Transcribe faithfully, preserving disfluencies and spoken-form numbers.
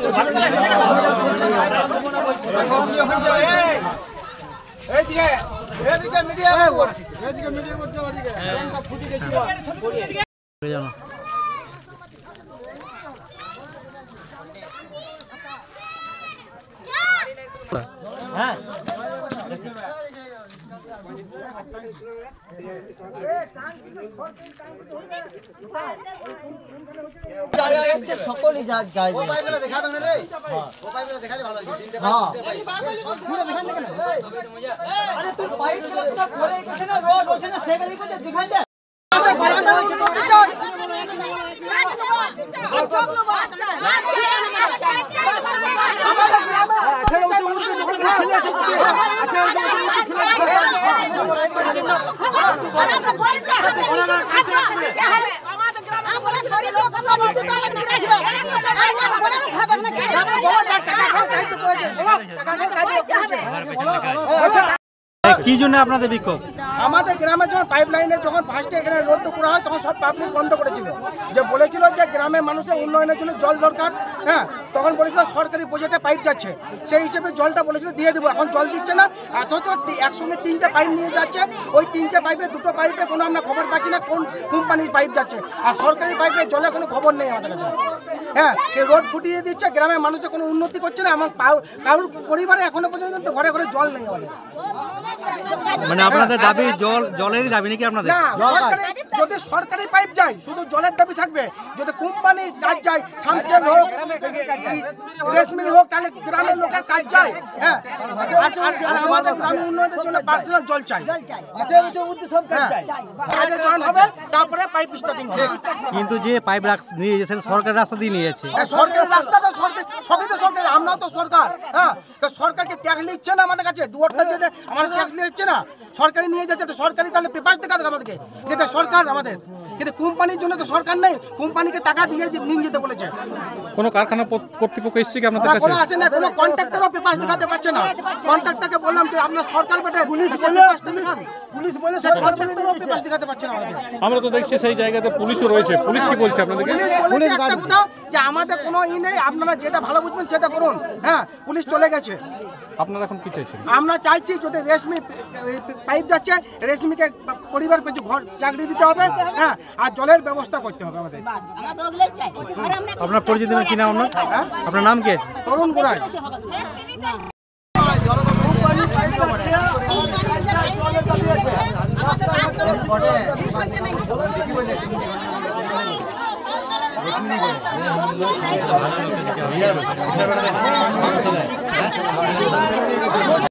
হ্যাঁ সকলই যায় দেখাবেন রে দেখালে ভালো আরে তুই বাইক চালাতে পড়ে গেছে না রোড হচ্ছে না সেগুলি করে দেখাই দে কি জন্য আপনাদের বিক্ষোভ? আমাদের গ্রামে যখন পাইপ লাইনে যখন ফার্স্টে এখানে রোড করা হয় তখন সব পাবলিক বন্ধ করেছিল, যে বলেছিল যে গ্রামের মানুষের উন্নয়নের জন্য জল দরকার। হ্যাঁ, তখন বলেছিল সরকারি প্রজেক্টে পাইপ যাচ্ছে, সেই হিসেবে জলটা বলেছিল দিয়ে দেবো, এখন জল দিচ্ছে না। অথচ একসঙ্গে তিনটে পাইপ নিয়ে যাচ্ছে, ওই তিনটে পাইপে দুটো পাইপে কোনো আমরা খবর পাচ্ছি না কোন কোম্পানির পাইপ যাচ্ছে, আর সরকারি পাইপে জলের কোনো খবর নেই আমাদের কাছে। হ্যাঁ, এই রোড ফুটিয়ে দিচ্ছে, গ্রামের মানুষের কোনো উন্নতি করছে না, আমার কারোর পরিবারে এখনো পর্যন্ত ঘরে ঘরে জল নেই আমাদের। মানে আপনাদের দাবি জল জলেরই দাবি নাকি আপনাদের? না, যদি সরকারি পাইপ যায় শুধু জলের দাবি থাকবে, যদি কোম্পানি কাজ যায় সামচেল হোক রেশমিল হোক তাহলে গ্রামের লোকের কাজ যায়। হ্যাঁ, আমাদের গ্রামের উন্নয়নের জন্য পার্সোনাল জল চাই, কাজে জয়েন হবে তারপরে পাইপ স্টার্টিং হবে। কিন্তু যে পাইপ নিয়ে যাচ্ছে সরকার রাস্তা দিয়ে নিয়ে যাচ্ছে, সরকারি রাস্তাটা সরকার সবই তো সরকার, আমরাও তো সরকার। হ্যাঁ, তো সরকারকে ট্যাক্স নিচ্ছে না আমাদের কাছে, দুয়ারটা যেটা আমাদের ট্যাক্স নিচ্ছে না, সরকারি নিয়ে যাচ্ছে, তো সরকারি তাহলে পেপার দেখাতে আমাদেরকে যেটা সরকার আমাদের, কিন্তু কোম্পানির জন্য তো সরকার নেই, কোম্পানিকে টাকা দিয়ে নিয়ে যেতে বলেছে। কোনো কারখানা কর্তৃপক্ষ এসছে কি আপনাদের কাছে? কোনো আসে না, কোনো কন্ট্রাক্টরও পেপার দেখাতে পারছে না। কন্ট্রাক্টরকে বললাম যে আপনার সরকার বেটে পুলিশ বলে পুলিশ বলে সে কন্ট্রাক্টরও পেপার দেখাতে পারছে না আমাদের। আমরা তো দেখছি সেই জায়গাতে পুলিশও রয়েছে, পুলিশ কি বলছে আপনাদেরকে? পুলিশ বলেছে একটা কথা যে আমাদের কোনো ই নেই, আপনারা যেটা ভালো বুঝবেন সেটা করুন। হ্যাঁ, পুলিশ চলে গেছে। আপনারা এখন কি চাইছেন? আমরা চাইছি যদি রেশমি পাইপ যাচ্ছে, রেশমিকে পরিবার পেছু ঘর চাকরি দিতে হবে। হ্যাঁ, আর জলের ব্যবস্থা করতে হবে আমাদের। আপনার পরিচিত কি নাম আপনার? আপনার নাম কি? তরুণ গোড়াই।